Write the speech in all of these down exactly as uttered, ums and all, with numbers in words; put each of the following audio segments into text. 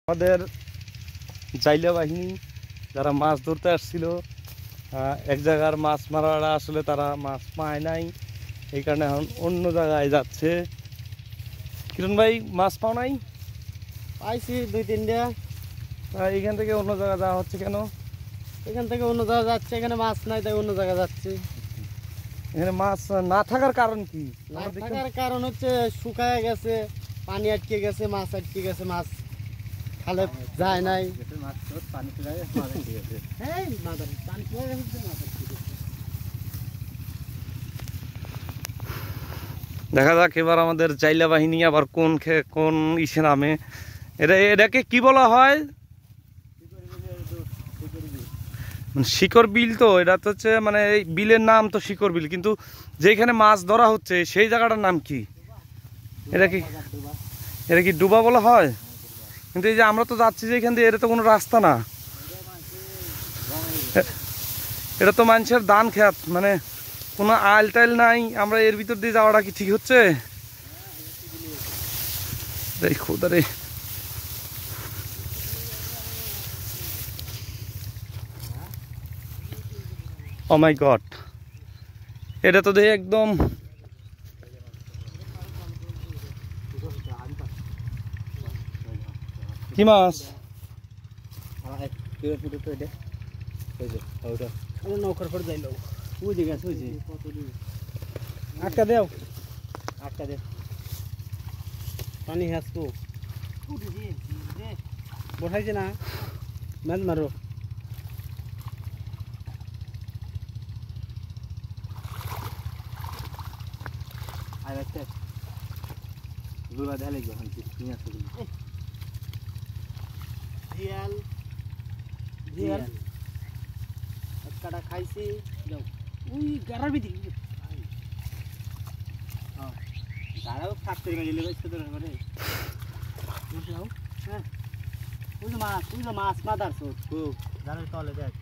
আমাদের জাইলা বাহিনী যারা মাছ ধরতে আসছিল এক জায়গার মাছ মারারা আসলে তারা মাছ পায় নাই, এই কারণে এখন অন্য জায়গায় যাচ্ছে। কিরণ ভাই মাছ পাও নাই? পাইছি দুই তিনটা। এখান থেকে অন্য জায়গায় যাওয়া হচ্ছে কেন? এখান থেকে অন্য জায়গায় যাচ্ছে, এখানে মাছ নাই তাই অন্য জায়গায় যাচ্ছে। এখানে মাছ না থাকার কারণ কি? না থাকার কারণ হচ্ছে শুকায় গেছে, পানি আটকে গেছে, মাছ আটকে গেছে, মাছ খালে যায় নাই। দেখা যাক এবার আমাদের জাইলা বাহিনী আবার কোন কোন ইসে নামে। এটা এটাকে কি বলা হয়? শিকড় বিল। তো এটা তো হচ্ছে মানে এই বিলের নাম তো শিকড় বিল, কিন্তু যেখানে মাছ ধরা হচ্ছে সেই জায়গাটার নাম কি? এটা কি এটা কি ডুবা বলা হয়? কিন্তু এই যে আমরা তো যাচ্ছি যে এখান দিয়ে, এটা তো কোনো রাস্তা না, এটা তো মানুষের ধান খেত, মানে কোনো আইল টাইল নাই। আমরা এর ভিতর দিয়ে যাওয়াটা কি ঠিক হচ্ছে? খোদা রে, ও মাই গড, এটা তো দেখে একদম কি মাছ? আটকা দেও, আটকা দে, পানি হাসবো বসাইছে না, মাছ মারো। আর একটা দুলা ঢালে যখন নিয়ে আসতে জিয়াল জিয়াল কাটা খাইছি। যাও ওই গাড়ার ভিতরে হ্যাঁ গাড়াও থাকতে গেলে বেশ তো করে যাও। হ্যাঁ ওই মাছ, ওই মাছ মাদার সো খুব গাড়ার তলে দেখ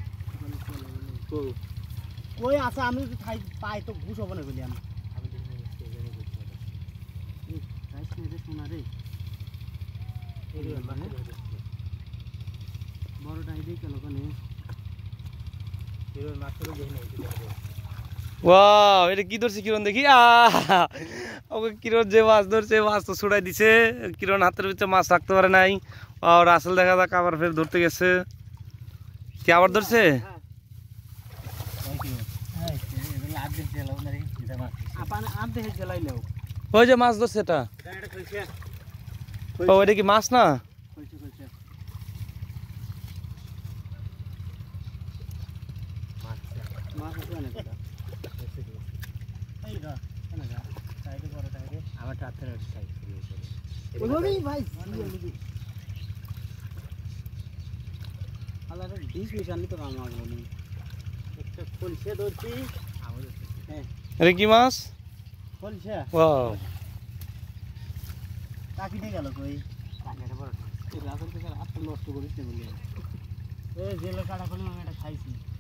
কই আছে। আমি যদি খাই পাই তো ঘুষ হবো না বলি আমি। শোনা রে বড়টাই দিয়ে গেল ওখানে। ওয়াও, এটা কি ধরছে কিরণ দেখি? ওকে কিরণ যে মাছ ধরছে, মাছ তো ছুড়াই দিছে। কিরণ হাতের ভিতরে মাছ রাখতে পারে নাই। আর আসল দেখা যাক আবার ফের ধরতে গেছে। কি আবার ধরছে? ওই যে মাছ ধরছে, এটা ও, এটা কি মাছ না? এটা কি মাছ? নষ্ট করিস খাইছি।